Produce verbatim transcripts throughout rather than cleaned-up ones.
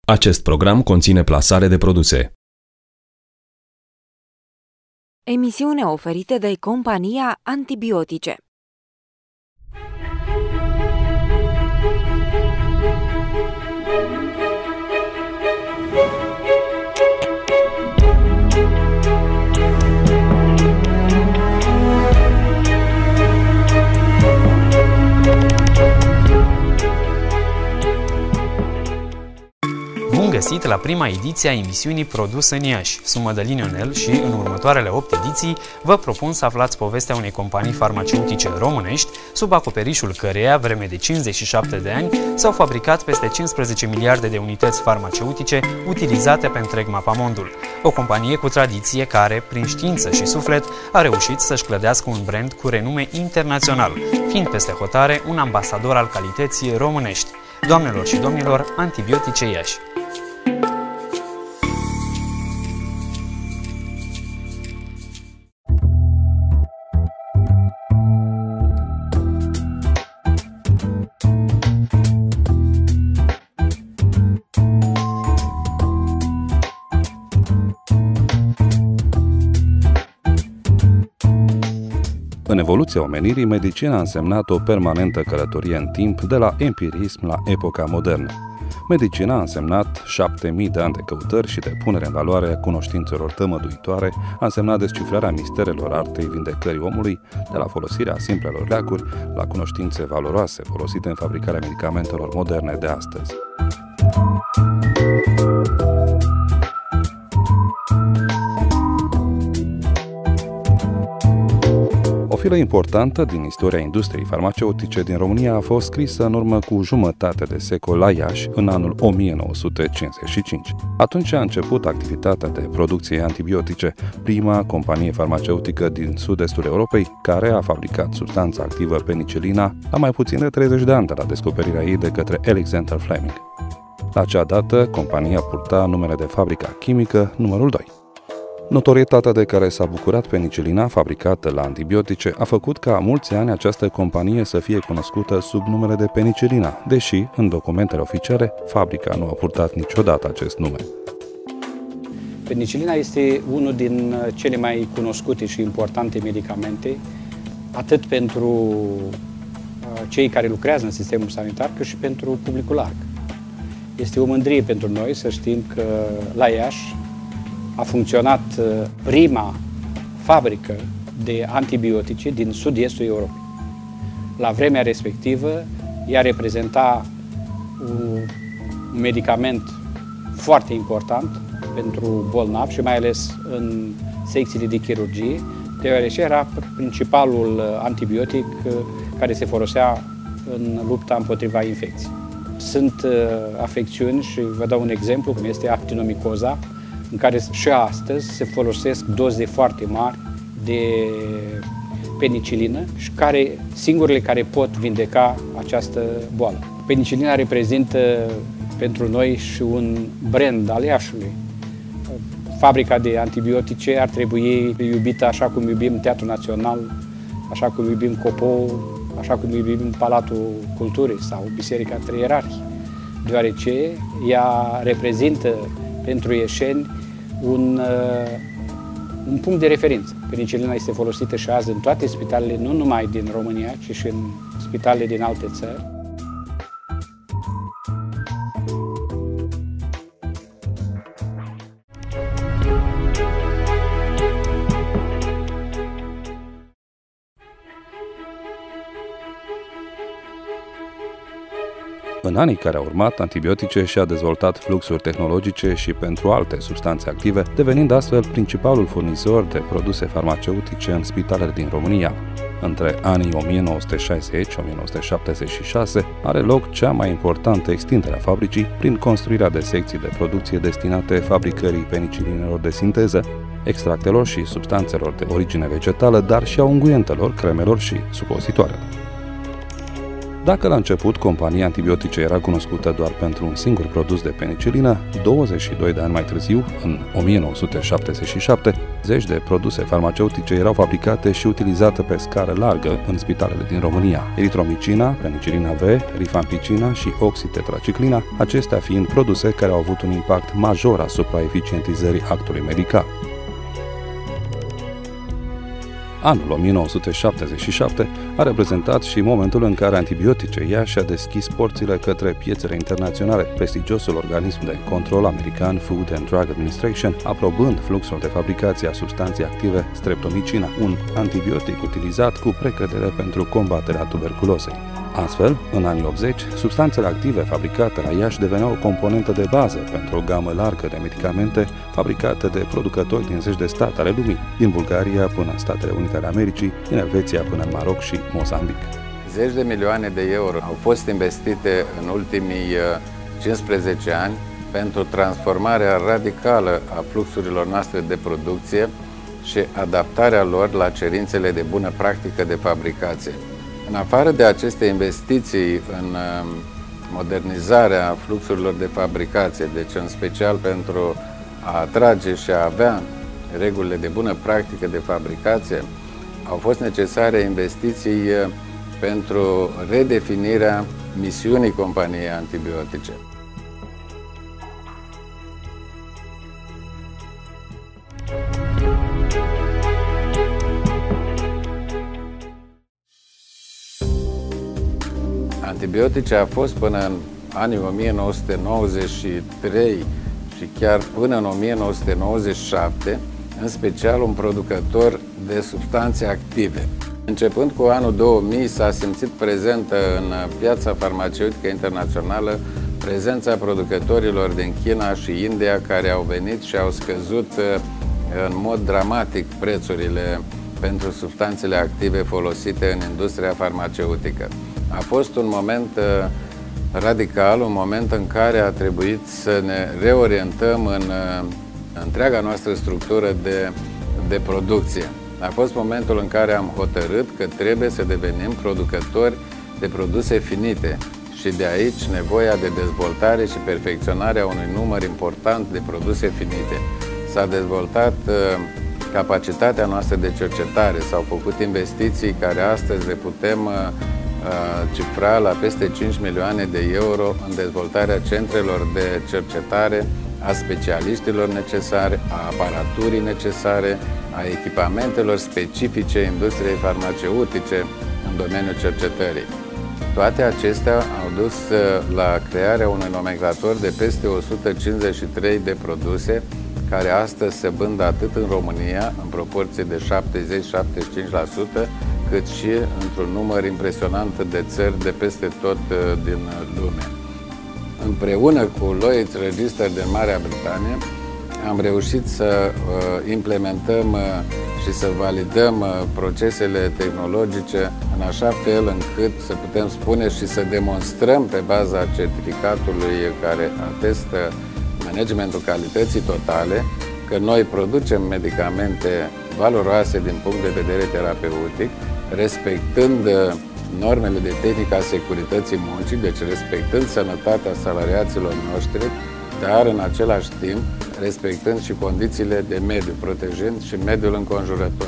Acest program conține plasare de produse. Emisiune oferită de compania Antibiotice. Bun găsit la prima ediție a emisiunii Produs în Iași. Sunt Mădălin Ionel și în următoarele opt ediții vă propun să aflați povestea unei companii farmaceutice românești, sub acoperișul căreia, vreme de cincizeci și șapte de ani, s-au fabricat peste cincisprezece miliarde de unități farmaceutice utilizate pe întreg mapamondul. O companie cu tradiție care, prin știință și suflet, a reușit să-și clădească un brand cu renume internațional, fiind peste hotare un ambasador al calității românești. Doamnelor și domnilor, Antibiotice Iași. În evoluția omenirii, medicina a însemnat o permanentă călătorie în timp, de la empirism la epoca modernă. Medicina a însemnat șapte mii de ani de căutări și de punere în valoare a cunoștințelor tămăduitoare, a însemnat descifrarea misterelor artei vindecării omului, de la folosirea simplelor leacuri la cunoștințe valoroase folosite în fabricarea medicamentelor moderne de astăzi. O filă importantă din istoria industriei farmaceutice din România a fost scrisă în urmă cu jumătate de secol la Iași, în anul o mie nouă sute cincizeci și cinci. Atunci a început activitatea de producție antibiotice, prima companie farmaceutică din sud-estul Europei, care a fabricat substanța activă penicilina la mai puțin de treizeci de ani de la descoperirea ei de către Alexander Fleming. La acea dată, compania purta numele de fabrica chimică numărul doi. Notorietatea de care s-a bucurat penicilina fabricată la antibiotice a făcut ca mulți ani această companie să fie cunoscută sub numele de penicilina, deși, în documentele oficiale, fabrica nu a purtat niciodată acest nume. Penicilina este unul din cele mai cunoscute și importante medicamente, atât pentru cei care lucrează în sistemul sanitar, cât și pentru publicul larg. Este o mândrie pentru noi să știm că la Iași a funcționat prima fabrică de antibiotice din sud-estul Europei. La vremea respectivă, ea reprezenta un medicament foarte important pentru bolnavi și mai ales în secțiile de chirurgie, deoarece era principalul antibiotic care se folosea în lupta împotriva infecției. Sunt afecțiuni și vă dau un exemplu, cum este actinomicoza, în care și astăzi se folosesc doze foarte mari de penicilină și care, singurele care pot vindeca această boală. Penicilina reprezintă pentru noi și un brand al Iașului. Fabrica de antibiotice ar trebui iubită așa cum iubim Teatrul Național, așa cum iubim Copou, așa cum iubim Palatul Culturii sau Biserica Trei Ierarhi, deoarece ea reprezintă pentru ieșeni un, un punct de referință. Penicilina este folosită și azi în toate spitalele, nu numai din România, ci și în spitalele din alte țări. În anii care au urmat, Antibiotice și-a dezvoltat fluxuri tehnologice și pentru alte substanțe active, devenind astfel principalul furnizor de produse farmaceutice în spitalele din România. Între anii o mie nouă sute șaizeci - o mie nouă sute șaptezeci și șase are loc cea mai importantă extindere a fabricii prin construirea de secții de producție destinate fabricării penicilinelor de sinteză, extractelor și substanțelor de origine vegetală, dar și a unguientelor, cremelor și supozitoarelor. Dacă la început compania antibiotice era cunoscută doar pentru un singur produs de penicilină, douăzeci și doi de ani mai târziu, în o mie nouă sute șaptezeci și șapte, zeci de produse farmaceutice erau fabricate și utilizate pe scară largă în spitalele din România. Eritromicina, penicilina V, rifampicina și oxitetraciclina, acestea fiind produse care au avut un impact major asupra eficientizării actului medical. Anul o mie nouă sute șaptezeci și șapte a reprezentat și momentul în care Antibiotice Iași a deschis porțile către piețele internaționale, prestigiosul organism de control american Food and Drug Administration, aprobând fluxul de fabricație a substanței active streptomicina, un antibiotic utilizat cu precădere pentru combaterea tuberculozei. Astfel, în anii optzeci, substanțele active fabricate la Iași deveneau o componentă de bază pentru o gamă largă de medicamente fabricate de producători din zeci de state ale lumii, din Bulgaria până în Statele Unite ale Americii, din Elveția până în Maroc și Mozambic. Zeci de milioane de euro au fost investite în ultimii cincisprezece ani pentru transformarea radicală a fluxurilor noastre de producție și adaptarea lor la cerințele de bună practică de fabricație. În afară de aceste investiții în modernizarea fluxurilor de fabricație, deci în special pentru a atrage și a avea regulile de bună practică de fabricație, au fost necesare investiții pentru redefinirea misiunii companiei antibiotice. Antibiotice a fost până în anii o mie nouă sute nouăzeci și trei și chiar până în o mie nouă sute nouăzeci și șapte, în special un producător de substanțe active. Începând cu anul două mii s-a simțit prezentă în piața farmaceutică internațională prezența producătorilor din China și India, care au venit și au scăzut în mod dramatic prețurile pentru substanțele active folosite în industria farmaceutică. A fost un moment radical, un moment în care a trebuit să ne reorientăm în întreaga noastră structură de, de producție. A fost momentul în care am hotărât că trebuie să devenim producători de produse finite și de aici nevoia de dezvoltare și perfecționare a unui număr important de produse finite. S-a dezvoltat capacitatea noastră de cercetare, s-au făcut investiții care astăzi le putem cifra la peste cinci milioane de euro în dezvoltarea centrelor de cercetare, a specialiștilor necesare, a aparaturii necesare, a echipamentelor specifice industriei farmaceutice în domeniul cercetării. Toate acestea au dus la crearea unui nomenclator de peste o sută cincizeci și trei de produse care astăzi se vând atât în România, în proporție de șaptezeci - șaptezeci și cinci la sută, cât și într-un număr impresionant de țări de peste tot din lume. Împreună cu Lloyd's Register din Marea Britanie am reușit să implementăm și să validăm procesele tehnologice în așa fel încât să putem spune și să demonstrăm pe baza certificatului care atestă managementul calității totale că noi producem medicamente valoroase din punct de vedere terapeutic, respectând normele de tehnică a securității muncii, deci respectând sănătatea salariaților noștri, dar în același timp respectând și condițiile de mediu, protejând și mediul înconjurător.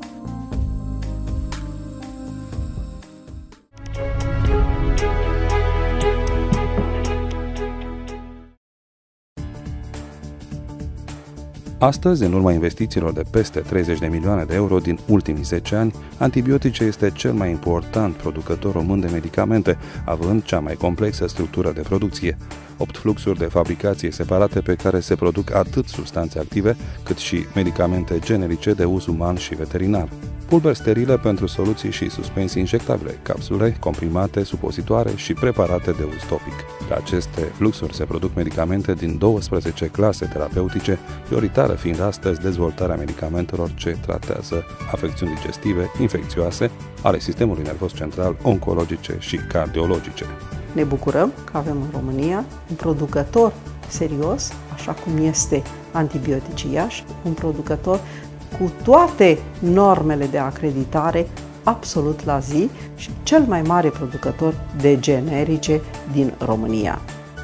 Astăzi, în urma investițiilor de peste treizeci de milioane de euro din ultimii zece ani, Antibiotice este cel mai important producător român de medicamente, având cea mai complexă structură de producție. Opt fluxuri de fabricație separate pe care se produc atât substanțe active, cât și medicamente generice de uz uman și veterinar. Pulberi sterile pentru soluții și suspensii injectabile, capsule, comprimate, supozitoare și preparate de uz topic. Pe aceste fluxuri se produc medicamente din douăsprezece clase terapeutice, prioritară fiind astăzi dezvoltarea medicamentelor ce tratează afecțiuni digestive, infecțioase, ale sistemului nervos central, oncologice și cardiologice. Ne bucurăm că avem în România un producător serios, așa cum este Antibiotice Iași, un producător cu toate normele de acreditare absolut la zi și cel mai mare producător de generice din România.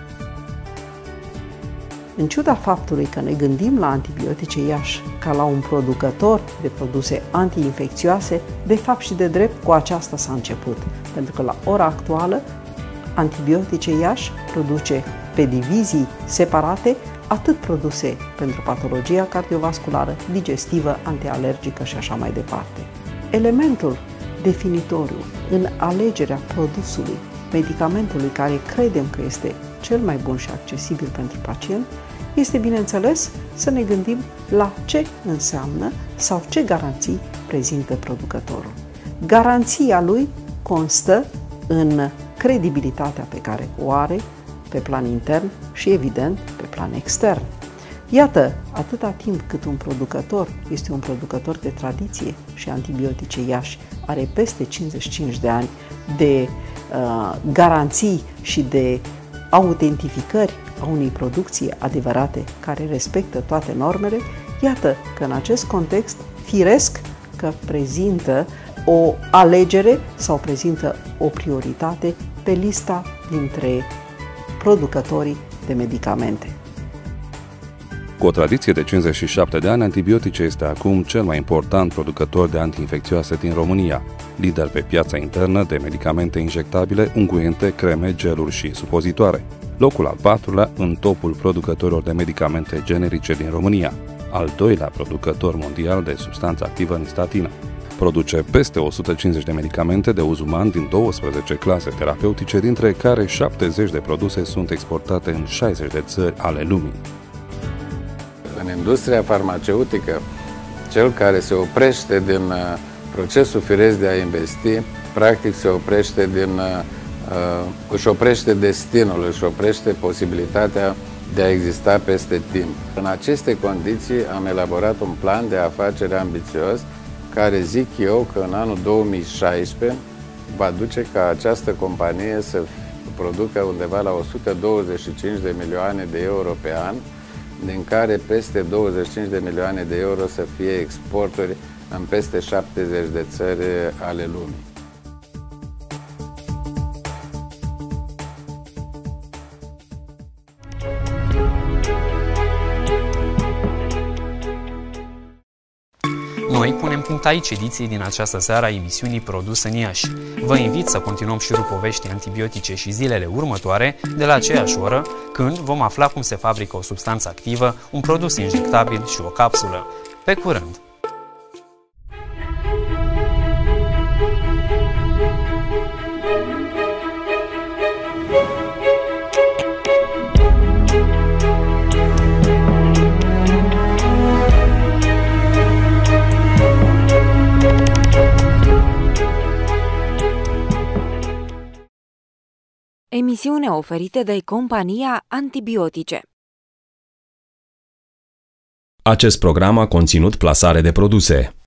În ciuda faptului că ne gândim la Antibiotice Iași ca la un producător de produse antiinfecțioase, de fapt și de drept cu aceasta s-a început, pentru că la ora actuală Antibiotice Iași produce pe divizii separate atât produse pentru patologia cardiovasculară, digestivă, antialergică și așa mai departe. Elementul definitoriu în alegerea produsului, medicamentului care credem că este cel mai bun și accesibil pentru pacient, este, bineînțeles, să ne gândim la ce înseamnă sau ce garanții prezintă producătorul. Garanția lui constă în credibilitatea pe care o are pe plan intern și, evident, pe plan extern. Iată, atâta timp cât un producător este un producător de tradiție și Antibiotice Iași are peste cincizeci și cinci de ani de uh, garanții și de autentificări a unei producții adevărate care respectă toate normele, iată că în acest context firesc că prezintă o alegere sau prezintă o prioritate pe lista dintre producătorii de medicamente. Cu o tradiție de cincizeci și șapte de ani, Antibiotice este acum cel mai important producător de antiinfecțioase din România, lider pe piața internă de medicamente injectabile, unguente, creme, geluri și supozitoare. Locul al patrulea în topul producătorilor de medicamente generice din România, al doilea producător mondial de substanță activă nistatină. Produce peste o sută cincizeci de medicamente de uz uman din douăsprezece clase terapeutice, dintre care șaptezeci de produse sunt exportate în șaizeci de țări ale lumii. În industria farmaceutică, cel care se oprește din procesul firesc de a investi, practic se oprește din, uh, își oprește destinul, își oprește posibilitatea de a exista peste timp. În aceste condiții am elaborat un plan de afacere ambițios care, zic eu, că în anul două mii șaisprezece va duce ca această companie să producă undeva la o sută douăzeci și cinci de milioane de euro pe an, din care peste douăzeci și cinci de milioane de euro să fie exporturi în peste șaptezeci de țări ale lumii. Noi punem punct aici ediției din această seară a emisiunii Produs în Iași. Vă invit să continuăm șirul poveștii antibiotice și zilele următoare, de la aceeași oră, când vom afla cum se fabrică o substanță activă, un produs injectabil și o capsulă. Pe curând! Emisiune oferită de compania Antibiotice. Acest program a conținut plasare de produse.